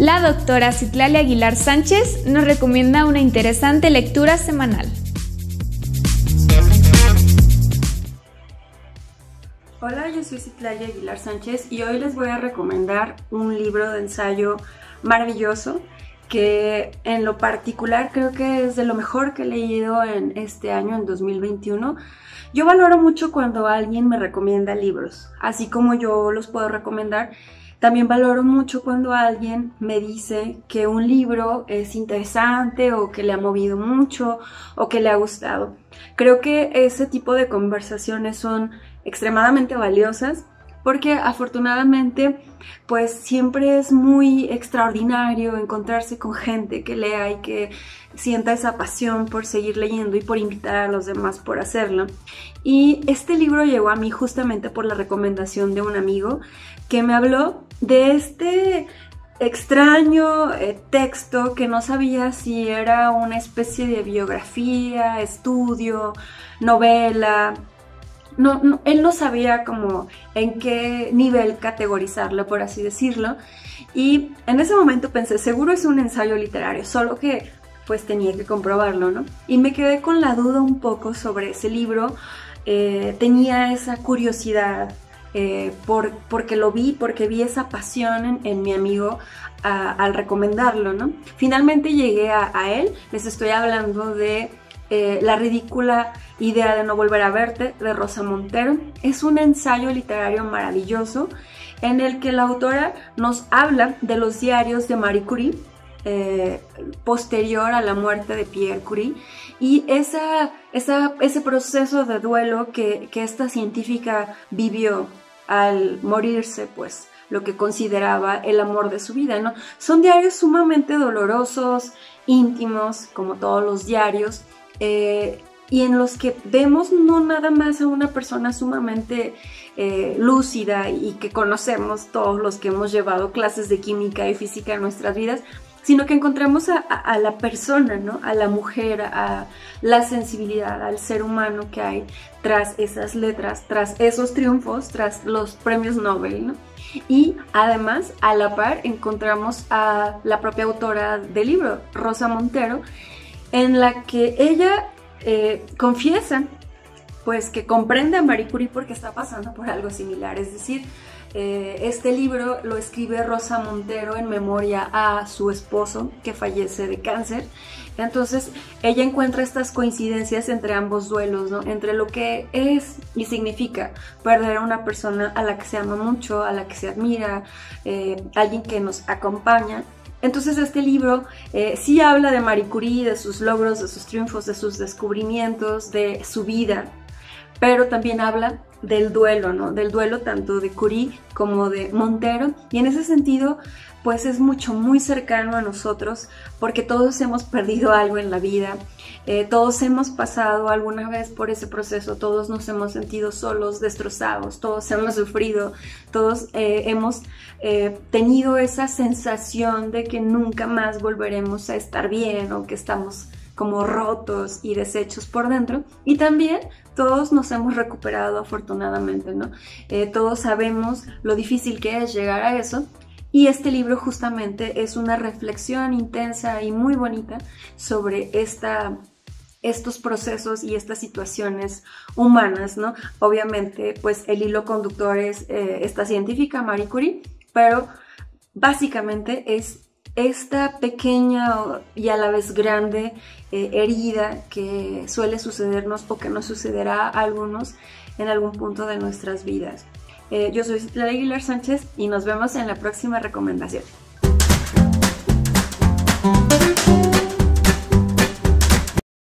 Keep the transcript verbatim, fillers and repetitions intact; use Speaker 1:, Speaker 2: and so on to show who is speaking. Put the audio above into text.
Speaker 1: La doctora Citlali Aguilar Sánchez nos recomienda una interesante lectura semanal.
Speaker 2: Hola, yo soy Citlali Aguilar Sánchez y hoy les voy a recomendar un libro de ensayo maravilloso que en lo particular creo que es de lo mejor que he leído en este año, en dos mil veintiuno. Yo valoro mucho cuando alguien me recomienda libros, así como yo los puedo recomendar. También valoro mucho cuando alguien me dice que un libro es interesante o que le ha movido mucho o que le ha gustado. Creo que ese tipo de conversaciones son extremadamente valiosas porque afortunadamente pues siempre es muy extraordinario encontrarse con gente que lea y que sienta esa pasión por seguir leyendo y por invitar a los demás por hacerlo. Y este libro llegó a mí justamente por la recomendación de un amigo que me habló de este extraño eh, texto que no sabía si era una especie de biografía, estudio, novela. No, no, él no sabía como en qué nivel categorizarlo, por así decirlo, y en ese momento pensé, seguro es un ensayo literario, solo que pues tenía que comprobarlo, ¿no? Y me quedé con la duda un poco sobre ese libro. Eh, tenía esa curiosidad eh, por, porque lo vi, porque vi esa pasión en, en mi amigo a, al recomendarlo, ¿no? Finalmente llegué a, a él. Les estoy hablando de Eh, La ridícula idea de no volver a verte, de Rosa Montero. Es un ensayo literario maravilloso en el que la autora nos habla de los diarios de Marie Curie eh, posterior a la muerte de Pierre Curie y esa, esa, ese proceso de duelo que, que esta científica vivió al morirse, pues lo que consideraba el amor de su vida, ¿no? Son diarios sumamente dolorosos, íntimos, como todos los diarios, Eh, y en los que vemos no nada más a una persona sumamente eh, lúcida y que conocemos todos los que hemos llevado clases de química y física en nuestras vidas, sino que encontramos a, a, a la persona, ¿no? A la mujer, a la sensibilidad, al ser humano que hay tras esas letras, tras esos triunfos, tras los premios Nobel, ¿no? Y además, a la par, encontramos a la propia autora del libro, Rosa Montero, en la que ella eh, confiesa pues que comprende a Marie Curie porque está pasando por algo similar, es decir, eh, este libro lo escribe Rosa Montero en memoria a su esposo que fallece de cáncer. Entonces ella encuentra estas coincidencias entre ambos duelos, ¿no? Entre lo que es y significa perder a una persona a la que se ama mucho, a la que se admira, eh, alguien que nos acompaña. Entonces este libro eh, sí habla de Marie Curie, de sus logros, de sus triunfos, de sus descubrimientos, de su vida, pero también habla del duelo, ¿no? Del duelo tanto de Curie como de Montero, y en ese sentido pues es mucho, muy cercano a nosotros porque todos hemos perdido algo en la vida, eh, todos hemos pasado alguna vez por ese proceso, todos nos hemos sentido solos, destrozados, todos hemos sufrido, todos eh, hemos eh, tenido esa sensación de que nunca más volveremos a estar bien o que estamos como rotos y deshechos por dentro, y también todos nos hemos recuperado afortunadamente, ¿no? Eh, todos sabemos lo difícil que es llegar a eso. Y este libro justamente es una reflexión intensa y muy bonita sobre esta, estos procesos y estas situaciones humanas, ¿no? Obviamente, pues el hilo conductor es eh, esta científica, Marie Curie, pero básicamente es esta pequeña y a la vez grande eh, herida que suele sucedernos o que nos sucederá a algunos en algún punto de nuestras vidas. Eh, yo soy Citlali Aguilar Sánchez y nos vemos en la próxima recomendación.